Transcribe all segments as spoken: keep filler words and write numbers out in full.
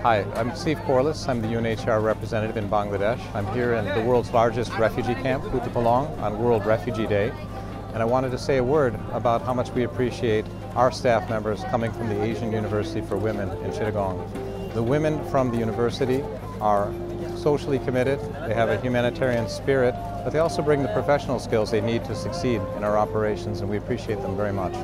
Hi, I'm Steve Corliss. I'm the U N H C R representative in Bangladesh. I'm here in the world's largest refugee camp, Kutupalong, on World Refugee Day. And I wanted to say a word about how much we appreciate our staff members coming from the Asian University for Women in Chittagong. The women from the university are socially committed, they have a humanitarian spirit, but they also bring the professional skills they need to succeed in our operations, and we appreciate them very much.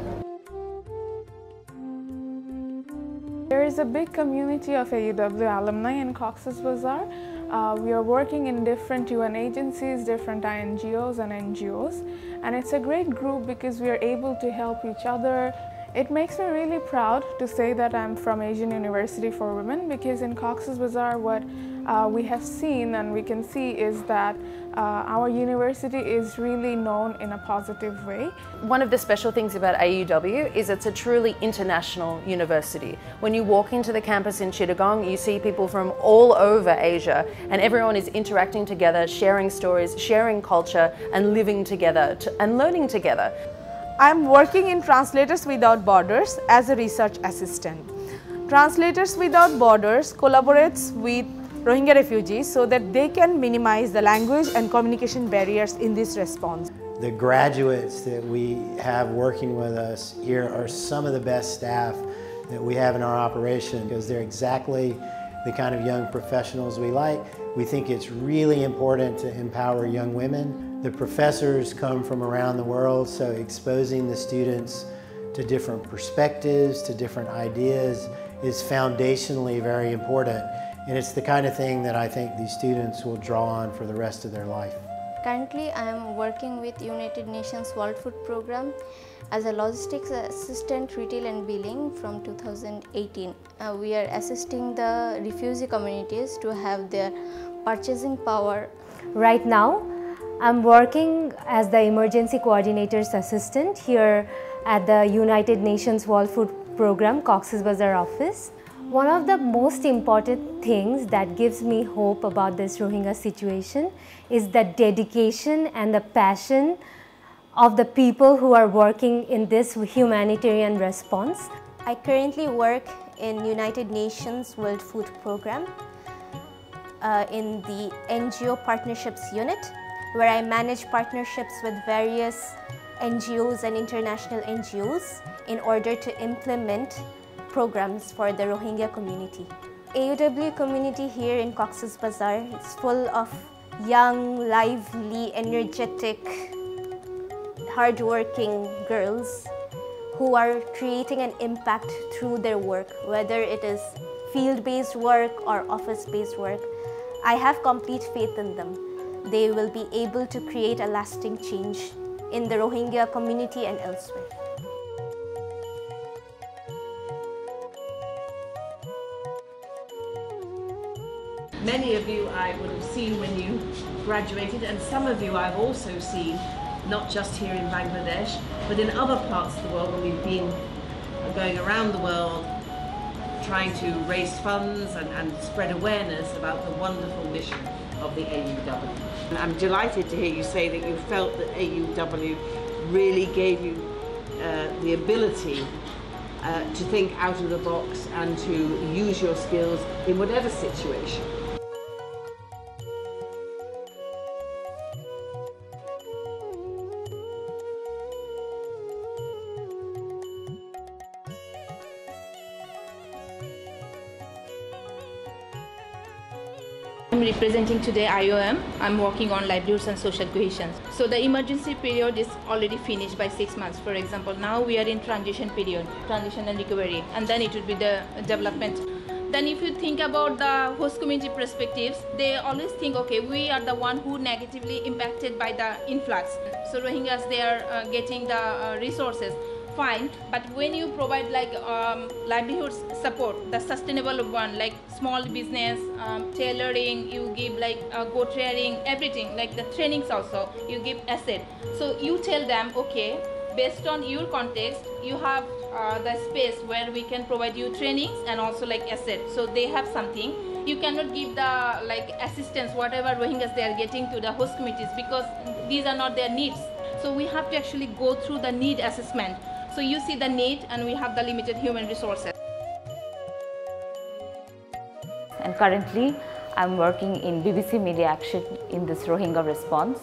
There is a big community of A U W alumni in Cox's Bazar. Uh, we are working in different U N agencies, different I N G Os and N G Os, and it's a great group because we are able to help each other. It makes me really proud to say that I'm from Asian University for Women, because in Cox's Bazar what uh, we have seen and we can see is that uh, our university is really known in a positive way. One of the special things about A U W is it's a truly international university. When you walk into the campus in Chittagong, you see people from all over Asia, and everyone is interacting together, sharing stories, sharing culture, and living together to, and learning together. I'm working in Translators Without Borders as a research assistant. Translators Without Borders collaborates with Rohingya refugees so that they can minimize the language and communication barriers in this response. The graduates that we have working with us here are some of the best staff that we have in our operation, because they're exactly the kind of young professionals we like. We think it's really important to empower young women. The professors come from around the world, so exposing the students to different perspectives, to different ideas is foundationally very important. And it's the kind of thing that I think these students will draw on for the rest of their life. Currently, I am working with United Nations World Food Program as a logistics assistant, retail and billing from two thousand eighteen. Uh, we are assisting the refugee communities to have their purchasing power. Right now, I'm working as the emergency coordinator's assistant here at the United Nations World Food Program Cox's Bazar office. One of the most important things that gives me hope about this Rohingya situation is the dedication and the passion of the people who are working in this humanitarian response. I currently work in United Nations World Food Program uh, in the N G O Partnerships Unit, where I manage partnerships with various N G Os and international N G Os in order to implement programs for the Rohingya community. A U W community here in Cox's Bazar is full of young, lively, energetic, hardworking girls who are creating an impact through their work, whether it is field-based work or office-based work. I have complete faith in them. They will be able to create a lasting change in the Rohingya community and elsewhere. Many of you I would have seen when you graduated, and some of you I've also seen, not just here in Bangladesh, but in other parts of the world when we've been going around the world trying to raise funds and, and spread awareness about the wonderful mission of the A U W. And I'm delighted to hear you say that you felt that A U W really gave you uh, the ability uh, to think out of the box and to use your skills in whatever situation. I'm representing today I O M. I'm working on livelihoods and social cohesion. So the emergency period is already finished by six months. For example, now we are in transition period, transition and recovery, and then it would be the development. Then if you think about the host community perspectives, they always think, okay, we are the one who negatively impacted by the influx. So Rohingyas, they are uh, getting the uh, resources. Fine, but when you provide like um, livelihood support, the sustainable one, like small business, um, tailoring, you give like uh, goat rearing, everything, like the trainings also, you give asset. So you tell them, okay, based on your context, you have uh, the space where we can provide you trainings and also like asset. So they have something. You cannot give the like assistance, whatever Rohingyas they are getting to the host communities, because these are not their needs. So we have to actually go through the need assessment. So you see the need, and we have the limited human resources. and currently I'm working in B B C Media Action in this Rohingya response.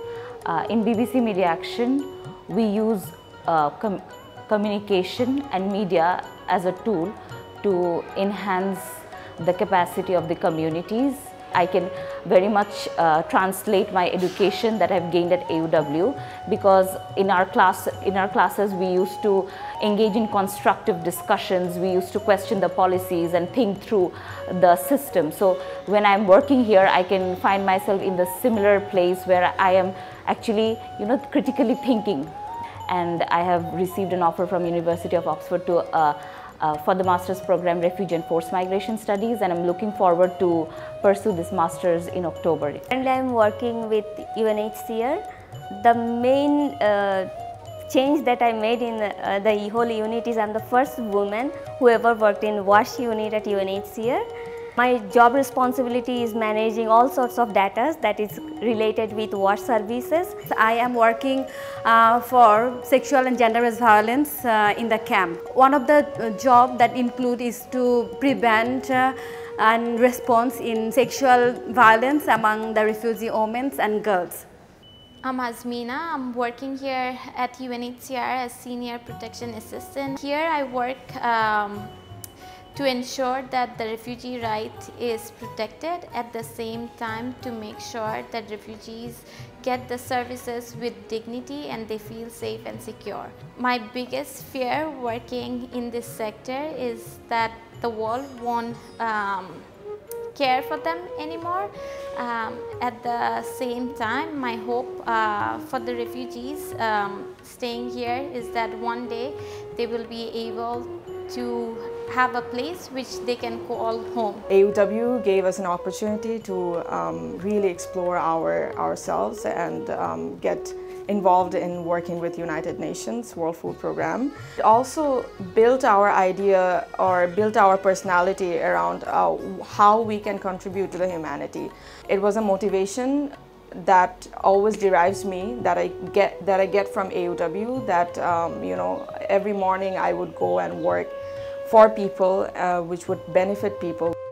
Uh, in B B C Media Action, we use uh, com communication and media as a tool to enhance the capacity of the communities. I can very much uh, translate my education that I've gained at A U W, because in our class, in our classes we used to engage in constructive discussions. We used to question the policies and think through the system. So when I'm working here, I can find myself in the similar place where I am actually, you know, critically thinking. And I have received an offer from University of Oxford to uh, Uh, for the master's program Refugee and Forced Migration Studies, and I'm looking forward to pursue this master's in October. Currently I'm working with U N H C R. The main uh, change that I made in uh, the whole unit is I'm the first woman who ever worked in WASH unit at U N H C R. My job responsibility is managing all sorts of data that is related with WASH services. I am working uh, for sexual and gender-based violence uh, in the camp. One of the uh, job that include is to prevent uh, and response in sexual violence among the refugee women and girls. I'm Azmina. I'm working here at U N H C R as Senior Protection Assistant. Here I work um, to ensure that the refugee right is protected, at the same time to make sure that refugees get the services with dignity and they feel safe and secure. My biggest fear working in this sector is that the world won't um, care for them anymore. Um, at the same time, my hope uh, for the refugees um, staying here is that one day they will be able to have a place which they can call home. A U W gave us an opportunity to um, really explore our ourselves and um, get involved in working with United Nations World Food Program. It also built our idea or built our personality around uh, how we can contribute to the humanity. It was a motivation that always derives me, that I get that I get from A U W, that um, you know, every morning I would go and work for people, uh, which would benefit people.